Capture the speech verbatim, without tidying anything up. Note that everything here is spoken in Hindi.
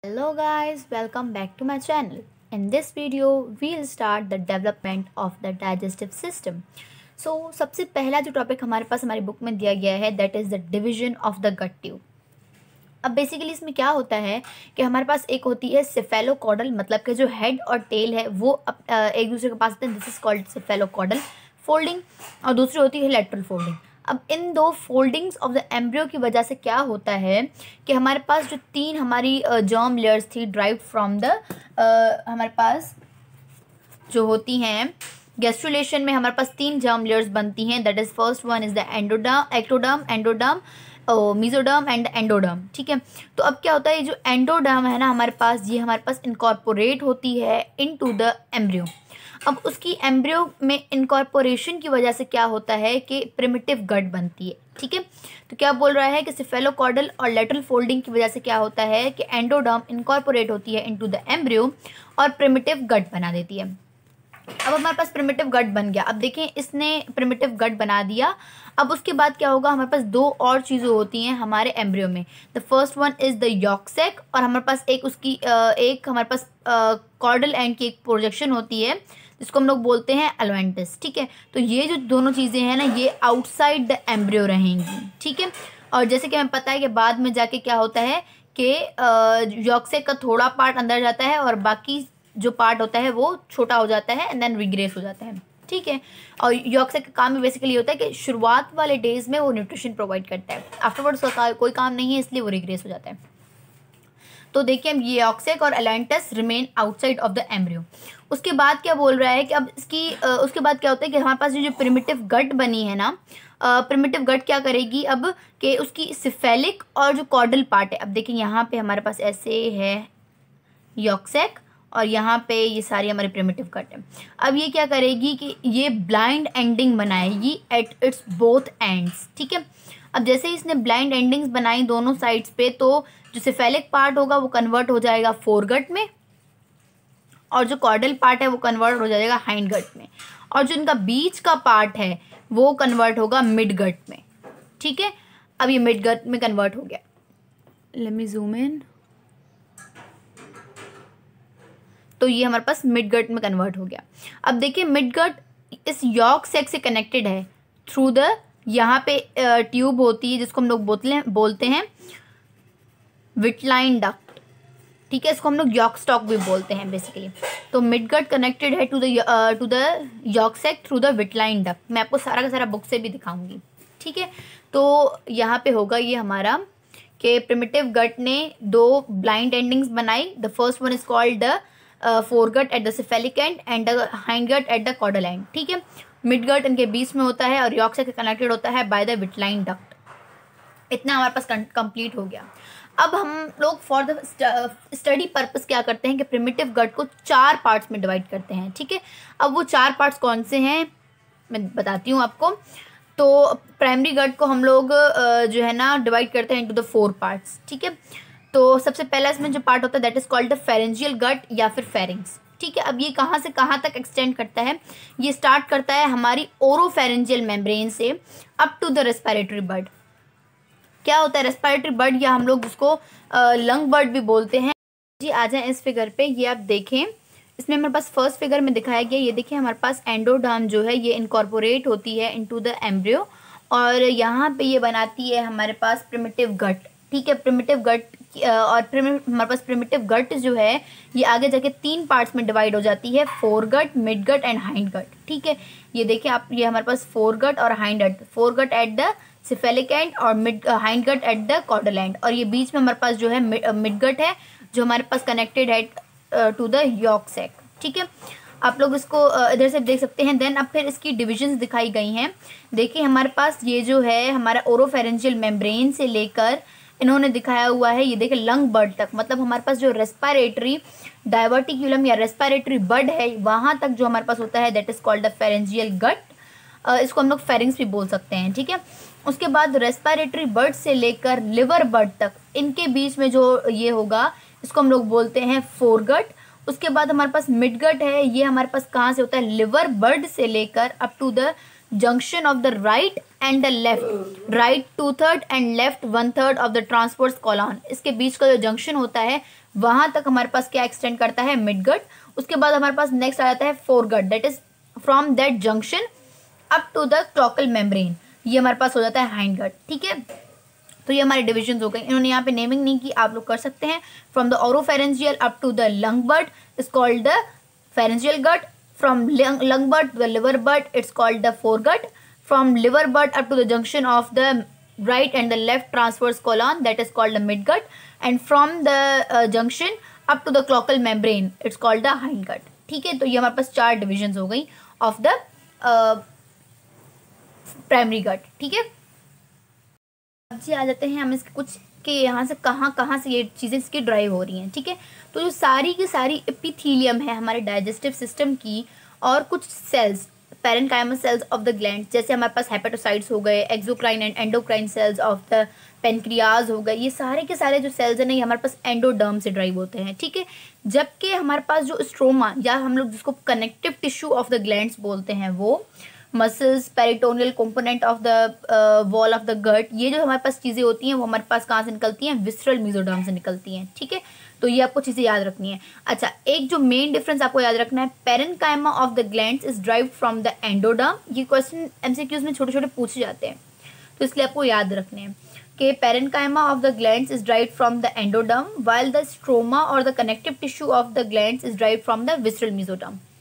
Hello guys, welcome back to my channel. In this video, we'll start the development of the digestive system. So सबसे पहला जो टॉपिक हमारे पास हमारी बुक में दिया गया है that is the division of the gut tube. अब बेसिकली इसमें क्या होता है कि हमारे पास एक होती है सेफेलोकॉडल, मतलब कि जो हेड और टेल है वो अप, एक दूसरे के पास होते हैं, this is called cephalocaudal folding, और दूसरी होती है लेटरल फोल्डिंग. अब इन दो फोल्डिंग्स ऑफ द एम्ब्रियो की वजह से क्या होता है कि हमारे पास जो तीन हमारी जर्म लेयर्स थी ड्राइव फ्रॉम द हमारे पास जो होती हैं गैस्ट्रुलेशन में, हमारे पास तीन जर्म लेयर्स बनती हैं. That is first one is the endoderm, ectoderm, endoderm, mesoderm and endoderm. ठीक है, तो अब क्या होता है, ये जो एंडोडर्म है ना हमारे पास, ये हमारे पास इनकॉर्पोरेट होती है इनटू द एम्ब्रियो. अब उसकी एम्ब्रियो में इनकॉर्पोरेशन की वजह से क्या होता है कि प्रिमिटिव गट बनती है. ठीक है, तो क्या बोल रहा है कि सेफेलोकॉडल और लेटरल फोल्डिंग की वजह से क्या होता है कि एंडोडर्म इनकॉर्पोरेट होती है इनटू द एम्ब्रियो और प्रिमिटिव गट बना देती है. अब हमारे पास प्रिमिटिव गट बन गया. अब देखें, इसने प्रिमिटिव गट बना दिया. अब उसके बाद क्या होगा, हमारे पास दो और चीज़ें होती हैं हमारे एम्ब्रियो में. The first one is the yolk sac, और हमारे पास एक उसकी एक हमारे पास कॉर्डल एंड की एक प्रोजेक्शन होती है जिसको हम लोग बोलते हैं एलोवेंटिस. ठीक है, तो ये जो दोनों चीज़ें हैं ना, ये आउटसाइड द एम्ब्रियो रहेंगी. ठीक है, और जैसे कि हमें पता है कि बाद में जाके क्या होता है कि यॉक सैक का थोड़ा पार्ट अंदर जाता है और बाकी जो पार्ट होता है वो छोटा हो जाता है एंड देन रिग्रेस हो जाता है. ठीक है, और यॉक सैक का काम भी बेसिकली होता है कि शुरुआत वाले डेज में वो न्यूट्रिशन प्रोवाइड करता है, आफ्टरवर्ड्स उसका कोई काम नहीं है, इसलिए वो रिग्रेस हो जाता है. तो देखिए, हम ये यॉक सैक और allantois remain outside of the embryo. उसके बाद क्या बोल रहा है कि अब इसकी आ, उसके बाद क्या होता है कि हमारे पास जो प्रिमिटिव गट बनी है ना, प्रिमिटिव गट क्या करेगी अब कि उसकी सिफेलिक और जो कॉर्डल पार्ट है, अब देखिए यहाँ पे हमारे पास ऐसे है यॉक सैक और यहाँ पे ये सारी हमारी प्रिमिटिव गट है. अब ये क्या करेगी कि ये ब्लाइंड एंडिंग बनाएगी एट इट्स बोथ एंड्स. ठीक है, अब जैसे ही इसने ब्लाइंड एंडिंग्स बनाई दोनों साइड्स पे, तो जो सिफेलिक पार्ट होगा वो कन्वर्ट हो जाएगा फोरगट में, और जो कॉर्डल पार्ट है वो कन्वर्ट हो जाएगा हाइंड गट में, और जो इनका बीच का पार्ट है वो कन्वर्ट होगा मिड गट में. ठीक है, अब ये मिड गट में कन्वर्ट हो गया. Let me zoom in. तो ये हमारे पास मिड गट में कन्वर्ट हो गया. अब देखिए, मिड गट इस यॉक सैक से कनेक्टेड है थ्रू द, यहाँ पे ट्यूब होती है जिसको हम लोग बोलते बोलते हैं विटलाइन डक्ट. ठीक है, इसको हम लोग यॉक स्टॉक भी बोलते हैं बेसिकली. तो मिड गट कनेक्टेड है to the to the yolk sac through the vitelline duct. मैं आपको सारा का सारा बुक से भी दिखाऊंगी. ठीक है, तो यहाँ पे होगा ये हमारा कि प्रिमिटिव गट ने दो ब्लाइंड एंडिंग्स बनाई. The first one is called the foregut at the cephalic end and the hind gut at the caudal end. ठीक है, मिड गट इनके बीच में होता है और यॉक सैक कनेक्टेड होता है बाय द विटलाइन डक्ट. इतना हमारे पास कंप्लीट हो गया. अब हम लोग फॉर द स्टडी पर्पस क्या करते हैं कि प्रिमिटिव गट को चार पार्ट्स में डिवाइड करते हैं. ठीक है, अब वो चार पार्ट्स कौन से हैं मैं बताती हूँ आपको. तो प्राइमरी गट को हम लोग जो है ना डिवाइड करते हैं इनटू द फोर पार्ट्स. ठीक है, तो सबसे पहला इसमें जो पार्ट होता है that is called the pharyngeal gut या फिर फेरिंग्स. ठीक है, अब ये कहाँ से कहाँ तक एक्सटेंड करता है, ये स्टार्ट करता है हमारी ओरोफेरेंजियल मेम्ब्रेन से up to the respiratory bud. क्या होता है रेस्पिरेटरी बड, या हम लोग उसको लंग बड भी बोलते हैं. जी आ जाए इस फिगर पे, ये आप देखें, इसमें हमारे पास फर्स्ट फिगर में दिखाया गया. ये देखिए, हमारे पास एंडोडर्म जो है ये इनकॉर्पोरेट होती है इनटू द एम्ब्रियो, और यहाँ पे ये बनाती है हमारे पास प्रिमिटिव गट. ठीक है, प्रिमिटिव गट और हमारे पास प्रिमिटिव गट जो है ये आगे जाके तीन पार्ट्स में डिवाइड हो जाती है, foregut, mid gut and hind gut. ठीक है, ये देखिए आप, ये हमारे पास फोरगट और hind gut, foregut at the cephalic end और mid hind gut at the caudal end, और ये बीच में हमारे पास जो है मिड गट है जो हमारे पास कनेक्टेड है टू द यॉक सैक. ठीक है, आप लोग इसको इधर से देख सकते हैं. देन अब फिर इसकी डिविजन्स दिखाई गई हैं. देखिए, हमारे पास ये जो है हमारा ओरोफेरेंजियल मेम्ब्रेन से लेकर इन्होंने दिखाया हुआ है, ये देखिए लंग बड तक, मतलब हमारे पास जो रेस्पिरेटरी डायवर्टिक्यूलम या रेस्पिरेटरी बड है वहाँ तक जो हमारे पास होता है that is called the pharyngeal gut. इसको हम लोग फेरिंग्स भी बोल सकते हैं. ठीक है, उसके बाद रेस्पिरेटरी बड से लेकर लिवर बड तक इनके बीच में जो ये होगा इसको हम लोग बोलते हैं फोरगट. उसके बाद हमारे पास मिडगट है, ये हमारे पास कहाँ से होता है, लिवर बड से लेकर up to the junction of the right and the left, right two third and left one third of the transverse colon, इसके बीच का जो जंक्शन होता है वहां तक हमारे पास क्या एक्सटेंड करता है, मिडगट। उसके बाद हमारे पास नेक्स्ट आ जाता है foregut, that is from that junction up to the cloacal membrane, ये हमारे पास हो जाता है हाइंडगट। ठीक है, तो ये हमारे डिविजन हो गए। इन्होंने यहाँ पे नेमिंग नहीं की, आप लोग कर सकते हैं। From the oropharyngeal up to the lung bud is called the pharyngeal gut, from lung bud to the liver bud it's called the foregut, from liver bud up to the junction of the right and the left transverse colon that is called the midgut, and from the uh, junction up to the cloacal membrane it's called the hindgut। ठीक है, तो ये हमारे पास चार डिविजन्स हो गई ऑफ द प्राइमरी गट। ठीक है, अब जी आ जाते हैं हम इसके कुछ के यहाँ से कहाँ कहाँ से ये चीज़ें इसकी ड्राइव हो रही हैं। ठीक है, तो जो सारी की सारी एपिथेलियम है हमारे डाइजेस्टिव सिस्टम की, और कुछ cells parenchymal cells of the gland, जैसे हमारे पास हेपेटोसाइट्स हो गए, exocrine and endocrine cells of the pancreas हो गए, ये सारे के सारे जो सेल्स हैं ना ये हमारे पास एंडोडर्म से ड्राइव होते हैं। ठीक है, जबकि हमारे पास जो स्ट्रोमा या हम लोग जिसको connective tissue of the glands बोलते हैं, वो muscles, peritoneal component of the wall of the gut, ये जो हमारे पास चीज़ें होती हैं वो हमारे पास कहाँ से निकलती हैं, विसरल मेसोडर्म से निकलती हैं। ठीक है, तो ये आपको चीज़ें याद रखनी है। अच्छा, एक जो मेन डिफरेंस आपको याद रखना है, parenchyma of the glands is derived from the endoderm. ये क्वेश्चन एमसीक्यूज में छोटे छोटे पूछे जाते हैं, तो इसलिए आपको याद रखने हैं कि parenchyma of the glands is derived from the endoderm, while the stroma और the connective tissue of the glands is derived from the visceral mesoderm.